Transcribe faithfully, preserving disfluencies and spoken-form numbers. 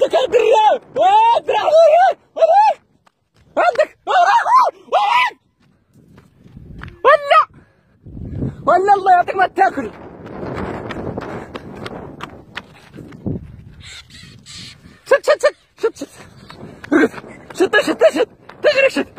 عندك يا دريان درع عندك ولا ولا الله يعطيك ما تاكل. شت شت شت شت شت شت شت شت تجري شت